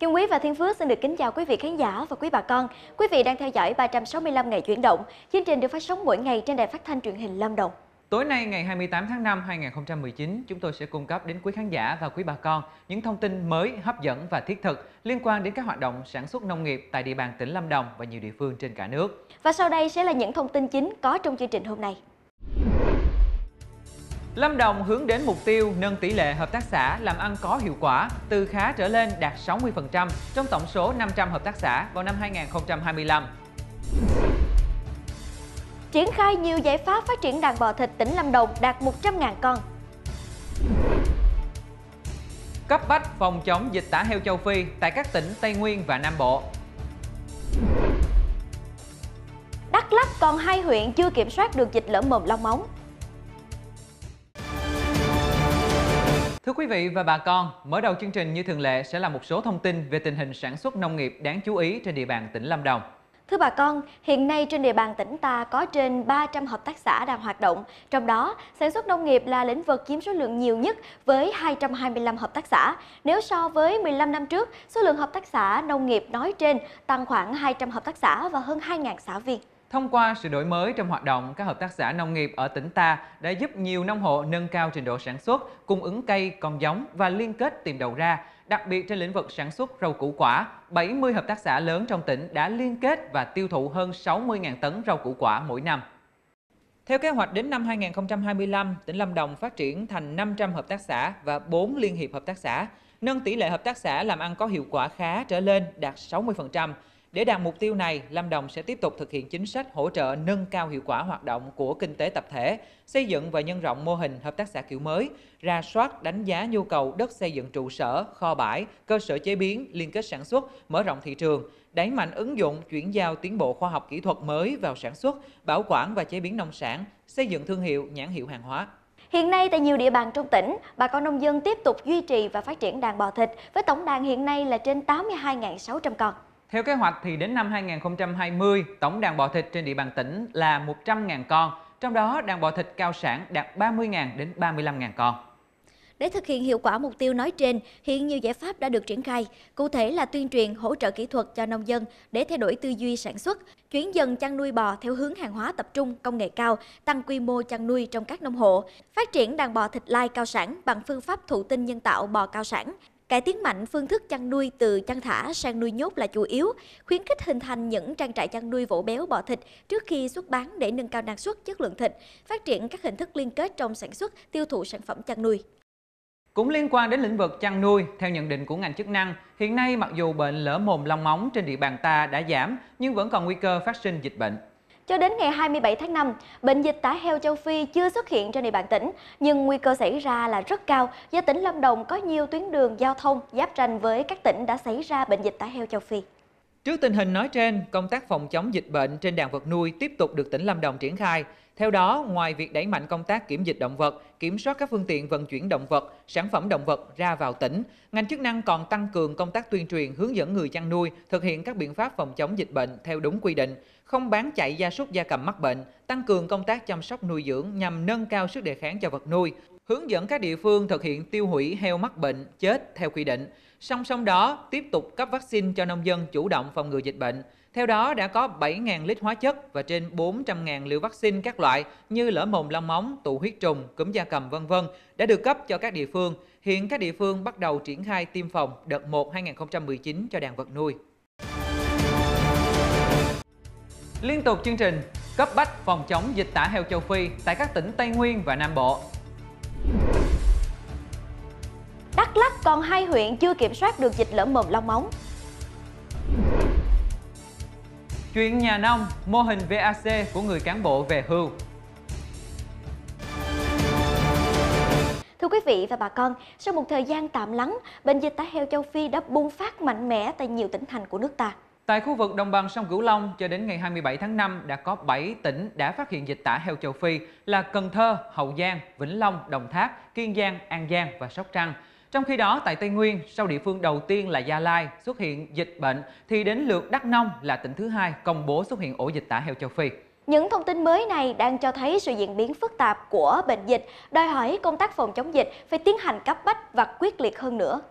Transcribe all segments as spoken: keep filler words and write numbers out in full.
Kim Quý và Thiên Phước xin được kính chào quý vị khán giả và quý bà con. Quý vị đang theo dõi ba trăm sáu mươi lăm ngày chuyển động. Chương trình được phát sóng mỗi ngày trên đài phát thanh truyền hình Lâm Đồng. Tối nay ngày hai mươi tám tháng năm năm hai nghìn không trăm mười chín, chúng tôi sẽ cung cấp đến quý khán giả và quý bà con những thông tin mới, hấp dẫn và thiết thực liên quan đến các hoạt động sản xuất nông nghiệp tại địa bàn tỉnh Lâm Đồng và nhiều địa phương trên cả nước. Và sau đây sẽ là những thông tin chính có trong chương trình hôm nay. Lâm Đồng hướng đến mục tiêu nâng tỷ lệ hợp tác xã làm ăn có hiệu quả từ khá trở lên đạt sáu mươi phần trăm trong tổng số năm trăm hợp tác xã vào năm hai nghìn không trăm hai mươi lăm. Triển khai nhiều giải pháp phát triển đàn bò thịt tỉnh Lâm Đồng đạt một trăm nghìn con. Cấp bách phòng chống dịch tả heo châu Phi tại các tỉnh Tây Nguyên và Nam Bộ. Đắk Lắk còn hai huyện chưa kiểm soát được dịch lở mồm long móng. Thưa quý vị và bà con, mở đầu chương trình như thường lệ sẽ là một số thông tin về tình hình sản xuất nông nghiệp đáng chú ý trên địa bàn tỉnh Lâm Đồng. Thưa bà con, hiện nay trên địa bàn tỉnh ta có trên ba trăm hợp tác xã đang hoạt động. Trong đó, sản xuất nông nghiệp là lĩnh vực chiếm số lượng nhiều nhất với hai trăm hai mươi lăm hợp tác xã. Nếu so với mười lăm năm trước, số lượng hợp tác xã nông nghiệp nói trên tăng khoảng hai trăm hợp tác xã và hơn hai nghìn xã viên. Thông qua sự đổi mới trong hoạt động, các hợp tác xã nông nghiệp ở tỉnh ta đã giúp nhiều nông hộ nâng cao trình độ sản xuất, cung ứng cây, con giống và liên kết tìm đầu ra. Đặc biệt trên lĩnh vực sản xuất rau củ quả, bảy mươi hợp tác xã lớn trong tỉnh đã liên kết và tiêu thụ hơn sáu mươi nghìn tấn rau củ quả mỗi năm. Theo kế hoạch đến năm hai nghìn không trăm hai mươi lăm, tỉnh Lâm Đồng phát triển thành năm trăm hợp tác xã và bốn liên hiệp hợp tác xã, nâng tỷ lệ hợp tác xã làm ăn có hiệu quả khá trở lên đạt sáu mươi phần trăm. Để đạt mục tiêu này, Lâm Đồng sẽ tiếp tục thực hiện chính sách hỗ trợ nâng cao hiệu quả hoạt động của kinh tế tập thể, xây dựng và nhân rộng mô hình hợp tác xã kiểu mới, rà soát đánh giá nhu cầu đất xây dựng trụ sở, kho bãi, cơ sở chế biến, liên kết sản xuất, mở rộng thị trường, đẩy mạnh ứng dụng, chuyển giao tiến bộ khoa học kỹ thuật mới vào sản xuất, bảo quản và chế biến nông sản, xây dựng thương hiệu, nhãn hiệu hàng hóa. Hiện nay tại nhiều địa bàn trong tỉnh, bà con nông dân tiếp tục duy trì và phát triển đàn bò thịt với tổng đàn hiện nay là trên tám mươi hai nghìn sáu trăm con. Theo kế hoạch thì đến năm hai nghìn không trăm hai mươi, tổng đàn bò thịt trên địa bàn tỉnh là một trăm nghìn con, trong đó đàn bò thịt cao sản đạt ba mươi nghìn đến ba mươi lăm nghìn con. Để thực hiện hiệu quả mục tiêu nói trên, hiện nhiều giải pháp đã được triển khai, cụ thể là tuyên truyền hỗ trợ kỹ thuật cho nông dân để thay đổi tư duy sản xuất, chuyển dần chăn nuôi bò theo hướng hàng hóa tập trung, công nghệ cao, tăng quy mô chăn nuôi trong các nông hộ, phát triển đàn bò thịt lai cao sản bằng phương pháp thụ tinh nhân tạo bò cao sản. Cải tiến mạnh phương thức chăn nuôi từ chăn thả sang nuôi nhốt là chủ yếu, khuyến khích hình thành những trang trại chăn nuôi vỗ béo bò thịt trước khi xuất bán để nâng cao năng suất, chất lượng thịt, phát triển các hình thức liên kết trong sản xuất, tiêu thụ sản phẩm chăn nuôi. Cũng liên quan đến lĩnh vực chăn nuôi, theo nhận định của ngành chức năng, hiện nay mặc dù bệnh lở mồm long móng trên địa bàn ta đã giảm nhưng vẫn còn nguy cơ phát sinh dịch bệnh. Cho đến ngày hai mươi bảy tháng năm, bệnh dịch tả heo châu Phi chưa xuất hiện trên địa bàn tỉnh, nhưng nguy cơ xảy ra là rất cao do tỉnh Lâm Đồng có nhiều tuyến đường giao thông giáp ranh với các tỉnh đã xảy ra bệnh dịch tả heo châu Phi. Trước tình hình nói trên, công tác phòng chống dịch bệnh trên đàn vật nuôi tiếp tục được tỉnh Lâm Đồng triển khai. Theo đó, ngoài việc đẩy mạnh công tác kiểm dịch động vật, kiểm soát các phương tiện vận chuyển động vật, sản phẩm động vật ra vào tỉnh, ngành chức năng còn tăng cường công tác tuyên truyền hướng dẫn người chăn nuôi thực hiện các biện pháp phòng chống dịch bệnh theo đúng quy định, không bán chạy gia súc gia cầm mắc bệnh, tăng cường công tác chăm sóc nuôi dưỡng nhằm nâng cao sức đề kháng cho vật nuôi, hướng dẫn các địa phương thực hiện tiêu hủy heo mắc bệnh, chết theo quy định. Song song đó, tiếp tục cấp vaccine cho nông dân chủ động phòng ngừa dịch bệnh. Theo đó, đã có bảy nghìn lít hóa chất và trên bốn trăm nghìn liều vaccine các loại như lở mồm long móng, tụ huyết trùng, cúm gia cầm vân vân đã được cấp cho các địa phương. Hiện các địa phương bắt đầu triển khai tiêm phòng đợt một hai nghìn không trăm mười chín cho đàn vật nuôi. Liên tục chương trình cấp bách phòng chống dịch tả heo châu Phi tại các tỉnh Tây Nguyên và Nam Bộ. Đắk Lắk còn hai huyện chưa kiểm soát được dịch lở mồm long móng. Chuyện nhà nông, mô hình vê a xê của người cán bộ về hưu. Thưa quý vị và bà con, sau một thời gian tạm lắng, bệnh dịch tả heo châu Phi đã bùng phát mạnh mẽ tại nhiều tỉnh thành của nước ta. Tại khu vực đồng bằng sông Cửu Long, cho đến ngày hai mươi bảy tháng năm đã có bảy tỉnh đã phát hiện dịch tả heo châu Phi là Cần Thơ, Hậu Giang, Vĩnh Long, Đồng Tháp, Kiên Giang, An Giang và Sóc Trăng. Trong khi đó, tại Tây Nguyên, sau địa phương đầu tiên là Gia Lai xuất hiện dịch bệnh, thì đến lượt Đắk Nông là tỉnh thứ hai công bố xuất hiện ổ dịch tả heo châu Phi. Những thông tin mới này đang cho thấy sự diễn biến phức tạp của bệnh dịch, đòi hỏi công tác phòng chống dịch phải tiến hành cấp bách và quyết liệt hơn nữa.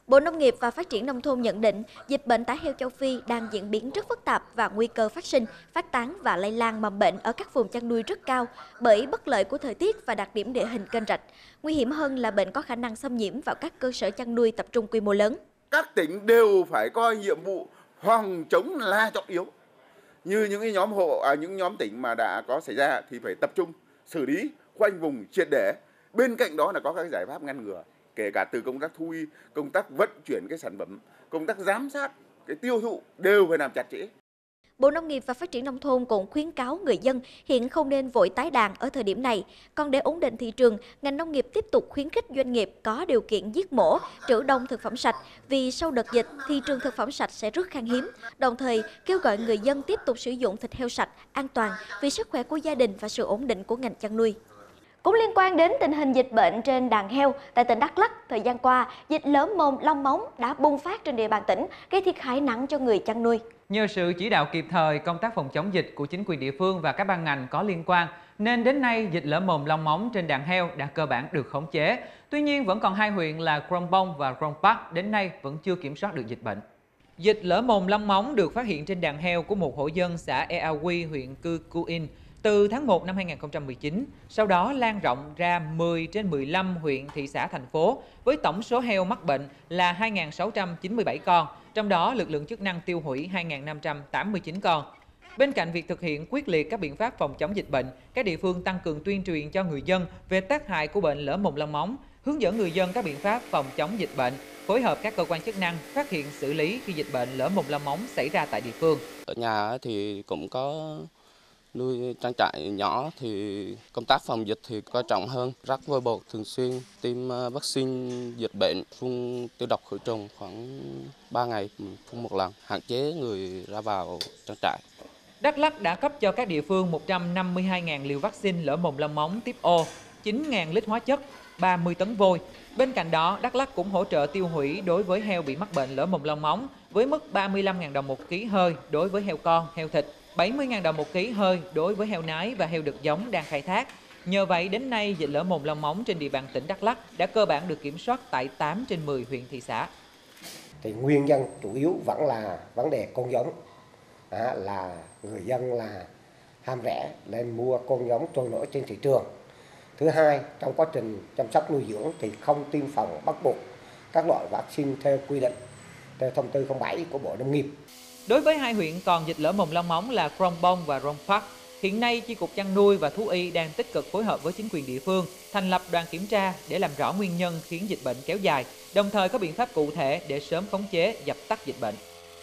Bộ Nông nghiệp và Phát triển Nông thôn nhận định dịch bệnh tả heo châu Phi đang diễn biến rất phức tạp và nguy cơ phát sinh, phát tán và lây lan mầm bệnh ở các vùng chăn nuôi rất cao bởi bất lợi của thời tiết và đặc điểm địa hình kênh rạch. Nguy hiểm hơn là bệnh có khả năng xâm nhiễm vào các cơ sở chăn nuôi tập trung quy mô lớn. Các tỉnh đều phải coi nhiệm vụ phòng chống là trọng yếu. Như những cái nhóm hộ, à, những nhóm tỉnh mà đã có xảy ra thì phải tập trung xử lý khoanh vùng triệt để. Bên cạnh đó là có các giải pháp ngăn ngừa, kể cả từ công tác thú y, công tác vận chuyển cái sản phẩm, công tác giám sát, cái tiêu thụ đều phải làm chặt chẽ. Bộ Nông nghiệp và Phát triển Nông thôn cũng khuyến cáo người dân hiện không nên vội tái đàn ở thời điểm này. Còn để ổn định thị trường, ngành nông nghiệp tiếp tục khuyến khích doanh nghiệp có điều kiện giết mổ, trữ đông thực phẩm sạch vì sau đợt dịch, thị trường thực phẩm sạch sẽ rất khan hiếm. Đồng thời, kêu gọi người dân tiếp tục sử dụng thịt heo sạch, an toàn vì sức khỏe của gia đình và sự ổn định của ngành chăn nuôi. Cũng liên quan đến tình hình dịch bệnh trên đàn heo, tại tỉnh Đắk Lắk, thời gian qua, dịch lở mồm long móng đã bùng phát trên địa bàn tỉnh, gây thiệt hại nặng cho người chăn nuôi. Nhờ sự chỉ đạo kịp thời, công tác phòng chống dịch của chính quyền địa phương và các ban ngành có liên quan, nên đến nay dịch lở mồm long móng trên đàn heo đã cơ bản được khống chế. Tuy nhiên, vẫn còn hai huyện là Krông Bông và Krông Park đến nay vẫn chưa kiểm soát được dịch bệnh. Dịch lở mồm long móng được phát hiện trên đàn heo của một hộ dân xã Ea Quy, huyện Cư Cu In từ tháng một năm hai nghìn không trăm mười chín, sau đó lan rộng ra mười trên mười lăm huyện, thị xã, thành phố, với tổng số heo mắc bệnh là hai nghìn sáu trăm chín mươi bảy con, trong đó lực lượng chức năng tiêu hủy hai nghìn năm trăm tám mươi chín con. Bên cạnh việc thực hiện quyết liệt các biện pháp phòng chống dịch bệnh, các địa phương tăng cường tuyên truyền cho người dân về tác hại của bệnh lở mồm long móng, hướng dẫn người dân các biện pháp phòng chống dịch bệnh, phối hợp các cơ quan chức năng phát hiện xử lý khi dịch bệnh lở mồm long móng xảy ra tại địa phương. Ở nhà thì cũng có nuôi trang trại nhỏ thì công tác phòng dịch thì quan trọng hơn, rắc vôi bột thường xuyên, tiêm vaccine dịch bệnh, phun tiêu độc khử trùng khoảng ba ngày phun một lần, hạn chế người ra vào trang trại. Đắk Lắk đã cấp cho các địa phương một trăm năm mươi hai nghìn liều vaccine lở mồm long móng tiếp O, chín nghìn lít hóa chất, ba mươi tấn vôi. Bên cạnh đó, Đắk Lắk cũng hỗ trợ tiêu hủy đối với heo bị mắc bệnh lở mồm long móng với mức ba mươi lăm nghìn đồng một ký hơi đối với heo con, heo thịt, bảy mươi nghìn đồng một ký hơi đối với heo nái và heo đực giống đang khai thác. Nhờ vậy, đến nay, dịch lở mồm long móng trên địa bàn tỉnh Đắk Lắk đã cơ bản được kiểm soát tại tám trên mười huyện, thị xã. Thì nguyên nhân chủ yếu vẫn là vấn đề con giống, à, là người dân là ham rẻ nên mua con giống trôi nổi trên thị trường. Thứ hai, trong quá trình chăm sóc nuôi dưỡng thì không tiêm phòng bắt buộc các loại vaccine theo quy định, theo thông tư không bảy của Bộ Nông nghiệp. Đối với hai huyện còn dịch lở mồm long móng là Krông Bông và Krông Park, hiện nay Chi cục chăn nuôi và thú y đang tích cực phối hợp với chính quyền địa phương thành lập đoàn kiểm tra để làm rõ nguyên nhân khiến dịch bệnh kéo dài, đồng thời có biện pháp cụ thể để sớm khống chế, dập tắt dịch bệnh.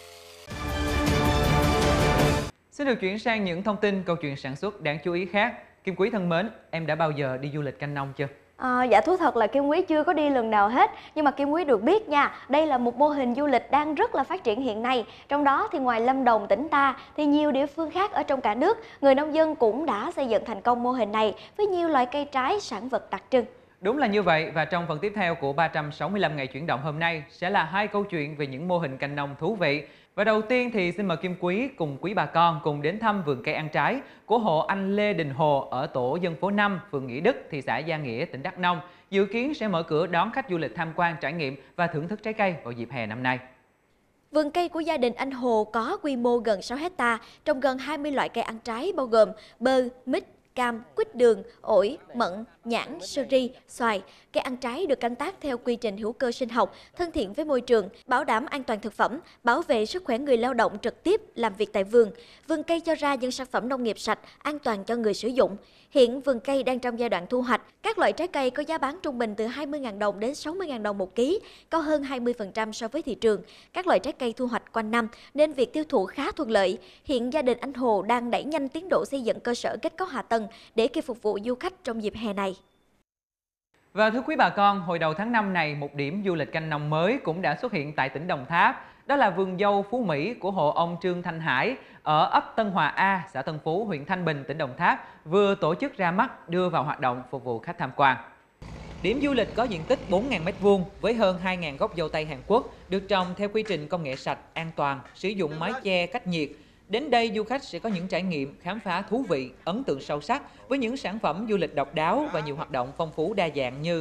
Xin được chuyển sang những thông tin câu chuyện sản xuất đáng chú ý khác. Kim Quý thân mến, em đã bao giờ đi du lịch canh nông chưa? À, dạ thú thật là Kim Quý chưa có đi lần nào hết, nhưng mà Kim Quý được biết nha, đây là một mô hình du lịch đang rất là phát triển hiện nay. Trong đó thì ngoài Lâm Đồng, tỉnh ta thì nhiều địa phương khác ở trong cả nước, người nông dân cũng đã xây dựng thành công mô hình này với nhiều loại cây trái, sản vật đặc trưng. Đúng là như vậy, và trong phần tiếp theo của ba trăm sáu mươi lăm ngày chuyển động hôm nay sẽ là hai câu chuyện về những mô hình canh nông thú vị. Và đầu tiên thì xin mời Kim Quý cùng quý bà con cùng đến thăm vườn cây ăn trái của hộ anh Lê Đình Hồ ở tổ dân phố năm, phường Nghĩa Đức, thị xã Gia Nghĩa, tỉnh Đắk Nông, dự kiến sẽ mở cửa đón khách du lịch tham quan, trải nghiệm và thưởng thức trái cây vào dịp hè năm nay. Vườn cây của gia đình anh Hồ có quy mô gần sáu héc ta, trồng gần hai mươi loại cây ăn trái bao gồm bơ, mít, cam, quýt đường, ổi, mận, nhãn, sơ ri, xoài. Cây ăn trái được canh tác theo quy trình hữu cơ sinh học, thân thiện với môi trường, bảo đảm an toàn thực phẩm, bảo vệ sức khỏe người lao động trực tiếp làm việc tại vườn. Vườn cây cho ra những sản phẩm nông nghiệp sạch, an toàn cho người sử dụng. Hiện vườn cây đang trong giai đoạn thu hoạch. Các loại trái cây có giá bán trung bình từ hai mươi nghìn đồng đến sáu mươi nghìn đồng một ký, cao hơn hai mươi phần trăm so với thị trường. Các loại trái cây thu hoạch quanh năm nên việc tiêu thụ khá thuận lợi. Hiện gia đình anh Hồ đang đẩy nhanh tiến độ xây dựng cơ sở kết cấu hạ tầng để kịp phục vụ du khách trong dịp hè này. Và thưa quý bà con, hồi đầu tháng năm này, một điểm du lịch canh nông mới cũng đã xuất hiện tại tỉnh Đồng Tháp. Đó là vườn dâu Phú Mỹ của hộ ông Trương Thanh Hải ở ấp Tân Hòa A, xã Tân Phú, huyện Thanh Bình, tỉnh Đồng Tháp vừa tổ chức ra mắt đưa vào hoạt động phục vụ khách tham quan. Điểm du lịch có diện tích bốn nghìn mét vuông với hơn hai nghìn gốc dâu tây Hàn Quốc, được trồng theo quy trình công nghệ sạch, an toàn, sử dụng mái che cách nhiệt. Đến đây, du khách sẽ có những trải nghiệm, khám phá thú vị, ấn tượng sâu sắc với những sản phẩm du lịch độc đáo và nhiều hoạt động phong phú đa dạng như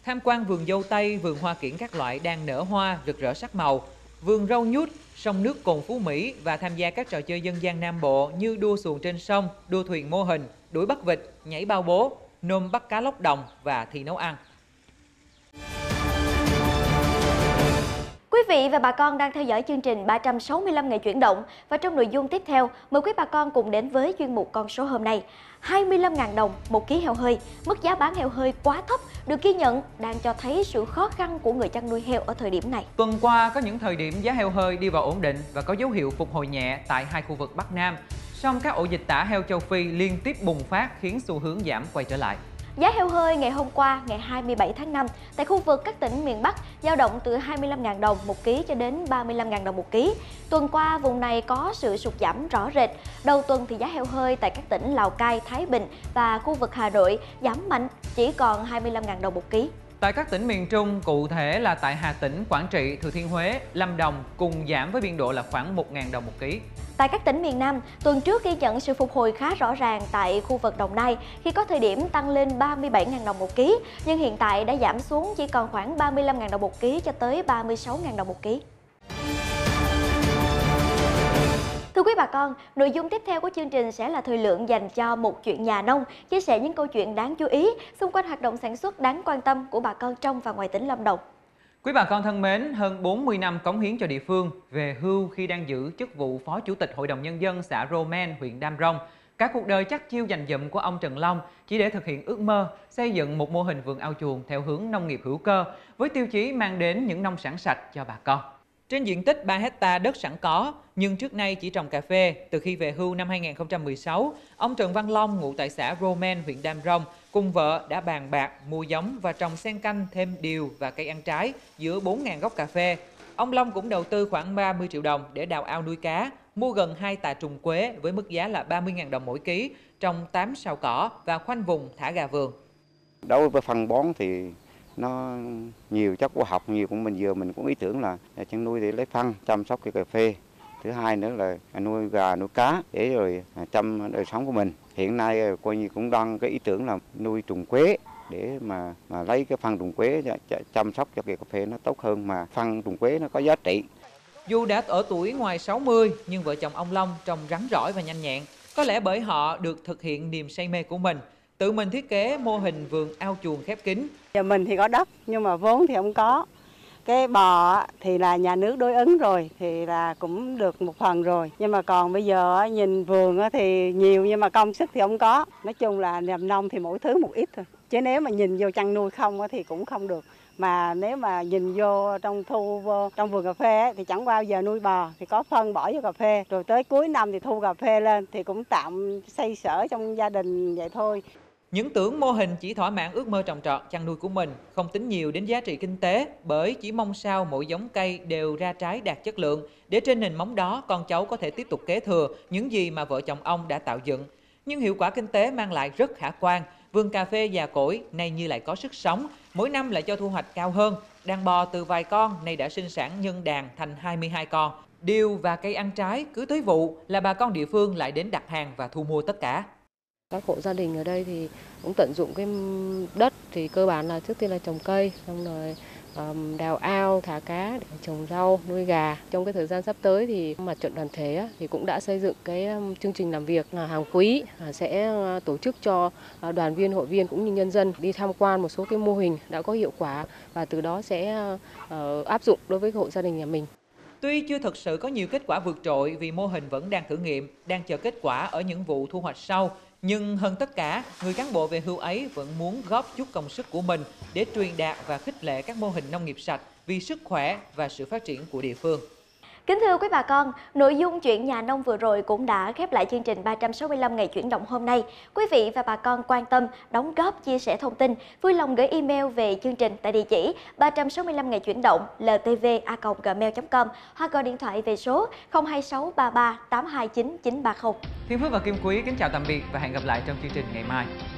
tham quan vườn dâu tây, vườn hoa kiển các loại đang nở hoa rực rỡ sắc màu, vườn rau nhút, sông nước Cồn Phú Mỹ và tham gia các trò chơi dân gian Nam Bộ như đua xuồng trên sông, đua thuyền mô hình, đuổi bắt vịt, nhảy bao bố, nôm bắt cá lóc đồng và thi nấu ăn. Quý vị và bà con đang theo dõi chương trình ba trăm sáu mươi lăm ngày chuyển động và trong nội dung tiếp theo, mời quý bà con cùng đến với chuyên mục con số hôm nay. hai mươi lăm nghìn đồng một ký heo hơi, mức giá bán heo hơi quá thấp được ghi nhận đang cho thấy sự khó khăn của người chăn nuôi heo ở thời điểm này. Tuần qua có những thời điểm giá heo hơi đi vào ổn định và có dấu hiệu phục hồi nhẹ tại hai khu vực Bắc Nam. Song các ổ dịch tả heo châu Phi liên tiếp bùng phát khiến xu hướng giảm quay trở lại. Giá heo hơi ngày hôm qua, ngày hai mươi bảy tháng năm, tại khu vực các tỉnh miền Bắc dao động từ hai mươi lăm nghìn đồng một ký cho đến ba mươi lăm nghìn đồng một ký. Tuần qua, vùng này có sự sụt giảm rõ rệt. Đầu tuần thì giá heo hơi tại các tỉnh Lào Cai, Thái Bình và khu vực Hà Nội giảm mạnh, chỉ còn hai mươi lăm nghìn đồng một ký. Tại các tỉnh miền Trung, cụ thể là tại Hà Tĩnh, Quảng Trị, Thừa Thiên Huế, Lâm Đồng cùng giảm với biên độ là khoảng một nghìn đồng một ký. Tại các tỉnh miền Nam, tuần trước ghi nhận sự phục hồi khá rõ ràng tại khu vực Đồng Nai khi có thời điểm tăng lên ba mươi bảy nghìn đồng một ký, nhưng hiện tại đã giảm xuống chỉ còn khoảng ba mươi lăm nghìn đồng một ký cho tới ba mươi sáu nghìn đồng một ký. Thưa quý bà con, nội dung tiếp theo của chương trình sẽ là thời lượng dành cho một chuyện nhà nông, chia sẻ những câu chuyện đáng chú ý xung quanh hoạt động sản xuất đáng quan tâm của bà con trong và ngoài tỉnh Lâm Đồng. Quý bà con thân mến, hơn bốn mươi năm cống hiến cho địa phương, về hưu khi đang giữ chức vụ Phó Chủ tịch Hội đồng Nhân dân xã Roman, huyện Đam Rông, cả cuộc đời chắc chiêu dành dụm của ông Trần Long chỉ để thực hiện ước mơ xây dựng một mô hình vườn ao chuồng theo hướng nông nghiệp hữu cơ với tiêu chí mang đến những nông sản sạch cho bà con. Trên diện tích ba héc ta đất sẵn có, nhưng trước nay chỉ trồng cà phê, từ khi về hưu năm hai nghìn không trăm mười sáu, ông Trần Văn Long ngụ tại xã Roman, huyện Đam Rông, cùng vợ đã bàn bạc mua giống và trồng xen canh thêm điều và cây ăn trái giữa bốn nghìn gốc cà phê. Ông Long cũng đầu tư khoảng ba mươi triệu đồng để đào ao nuôi cá, mua gần hai tạ trùng quế với mức giá là ba mươi nghìn đồng mỗi ký, trồng tám sào cỏ và khoanh vùng thả gà vườn. Đối với phân bón thì nó nhiều chất hóa học nhiều, của mình vừa mình cũng ý tưởng là chăn nuôi để lấy phân chăm sóc cây cà phê. Thứ hai nữa là nuôi gà nuôi cá để rồi chăm đời sống của mình. Hiện nay coi như cũng đang cái ý tưởng là nuôi trùng quế để mà mà lấy cái phân trùng quế chăm sóc cho cây cà phê nó tốt hơn, mà phân trùng quế nó có giá trị. Dù đã ở tuổi ngoài sáu mươi nhưng vợ chồng ông Long trông rắn rỏi và nhanh nhẹn, có lẽ bởi họ được thực hiện niềm say mê của mình. Tự mình thiết kế mô hình vườn ao chuồng khép kín. Giờ mình thì có đất nhưng mà vốn thì không có. Cái bò thì là nhà nước đối ứng rồi thì là cũng được một phần rồi. Nhưng mà còn bây giờ nhìn vườn thì nhiều nhưng mà công sức thì không có. Nói chung là làm nông thì mỗi thứ một ít thôi. Chứ nếu mà nhìn vô chăn nuôi không thì cũng không được. Mà nếu mà nhìn vô trong thu vô trong vườn cà phê thì chẳng bao giờ nuôi bò thì có phân bỏ vô cà phê. Rồi tới cuối năm thì thu cà phê lên thì cũng tạm xây sở trong gia đình vậy thôi. Những tưởng mô hình chỉ thỏa mãn ước mơ trồng trọt chăn nuôi của mình, không tính nhiều đến giá trị kinh tế, bởi chỉ mong sao mỗi giống cây đều ra trái đạt chất lượng, để trên nền móng đó con cháu có thể tiếp tục kế thừa những gì mà vợ chồng ông đã tạo dựng. Nhưng hiệu quả kinh tế mang lại rất khả quan, vườn cà phê già cỗi nay như lại có sức sống, mỗi năm lại cho thu hoạch cao hơn, đàn bò từ vài con nay đã sinh sản nhân đàn thành hai mươi hai con. Điều và cây ăn trái cứ tới vụ là bà con địa phương lại đến đặt hàng và thu mua tất cả. Các hộ gia đình ở đây thì cũng tận dụng cái đất thì cơ bản là trước tiên là trồng cây, xong rồi um, đào ao, thả cá, để trồng rau, nuôi gà. Trong cái thời gian sắp tới thì mặt trận đoàn thể á, thì cũng đã xây dựng cái um, chương trình làm việc là hàng quý à, sẽ uh, tổ chức cho uh, đoàn viên, hội viên cũng như nhân dân đi tham quan một số cái mô hình đã có hiệu quả và từ đó sẽ uh, áp dụng đối với hộ gia đình nhà mình. Tuy chưa thực sự có nhiều kết quả vượt trội vì mô hình vẫn đang thử nghiệm, đang chờ kết quả ở những vụ thu hoạch sau, nhưng hơn tất cả, người cán bộ về hưu ấy vẫn muốn góp chút công sức của mình để truyền đạt và khích lệ các mô hình nông nghiệp sạch vì sức khỏe và sự phát triển của địa phương. Kính thưa quý bà con, nội dung chuyện nhà nông vừa rồi cũng đã khép lại chương trình ba trăm sáu mươi lăm ngày chuyển động hôm nay. Quý vị và bà con quan tâm, đóng góp, chia sẻ thông tin, vui lòng gửi email về chương trình tại địa chỉ ba trăm sáu mươi lăm ngày chuyển động l t v a còng gmail chấm com hoặc gọi điện thoại về số không hai sáu ba ba tám hai chín chín ba không. Thiên Phước và Kim Quý kính chào tạm biệt và hẹn gặp lại trong chương trình ngày mai.